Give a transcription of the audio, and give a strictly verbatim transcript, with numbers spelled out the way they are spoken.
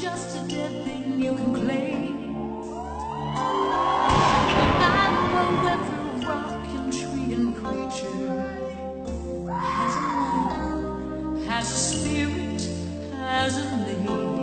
just a dead thing you can claim. I know every rock and tree and creature has a mind, has a spirit, has a name.